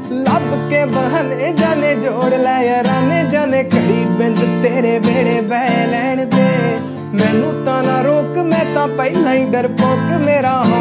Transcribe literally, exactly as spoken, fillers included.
लब के बहाने जाने जोड़ लै याराने जाने घड़ी बिंद तेरे वेड़े बह लैण दे। मैनू तां ना रोक मैं तां पहला ही डरपोक, मेरा